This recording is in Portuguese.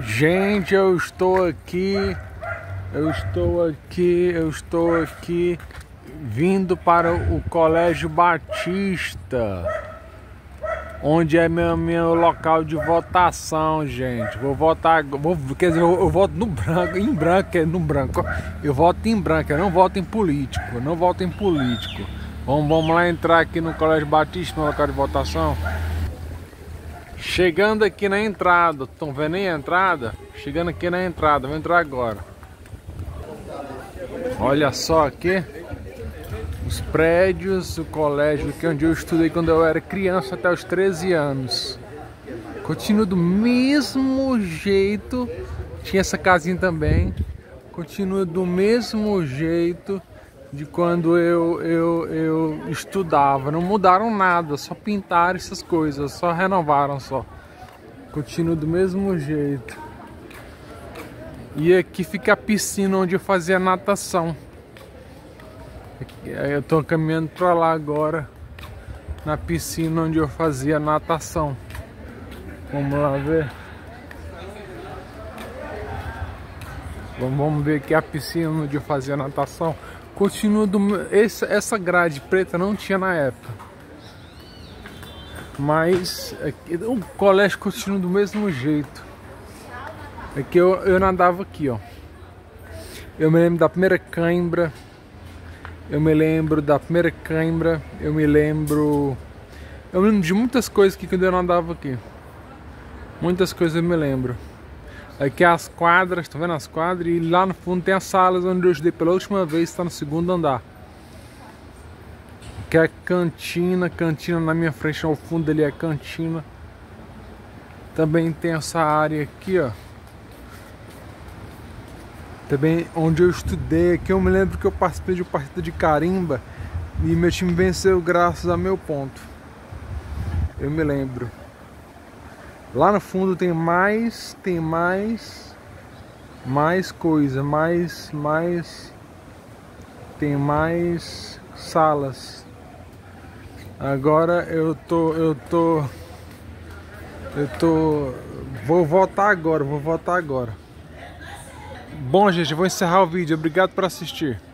Gente, eu estou aqui vindo para o Colégio Batista, onde é meu local de votação, gente. Vou votar, quer dizer, eu voto no branco, em branco, no branco. Eu voto em branco, eu não voto em político, Vamos lá entrar aqui no Colégio Batista, no local de votação. Chegando aqui na entrada, estão vendo aí a entrada? Chegando aqui na entrada, vou entrar agora. Olha só aqui os prédios, o colégio que onde eu estudei quando eu era criança até os 13 anos. Continua do mesmo jeito, tinha essa casinha também. Continua do mesmo jeito de quando eu estudava. Não mudaram nada, só pintaram essas coisas, só renovaram só. Continua do mesmo jeito. E aqui fica a piscina onde eu fazia natação. Eu tô caminhando pra lá agora, na piscina onde eu fazia natação. Vamos lá ver. Vamos ver aqui a piscina onde eu fazia natação. Continua essa grade preta não tinha na época, mas aqui, o colégio continua do mesmo jeito. Aqui eu nadava aqui, ó. Eu me lembro da primeira cãibra. Eu me lembro de muitas coisas que quando eu nadava aqui. Muitas coisas eu me lembro. Aqui as quadras, tá vendo as quadras? E lá no fundo tem as salas onde eu estudei pela última vez, está no segundo andar. Aqui é a cantina na minha frente, ao fundo ali é a cantina. Também tem essa área aqui, ó. Também onde eu estudei, aqui eu me lembro que eu participei de uma partida de carimba e meu time venceu graças a meu ponto. Eu me lembro. Lá no fundo tem mais coisa, tem mais salas. Agora vou votar agora. Bom, gente, eu vou encerrar o vídeo. Obrigado por assistir.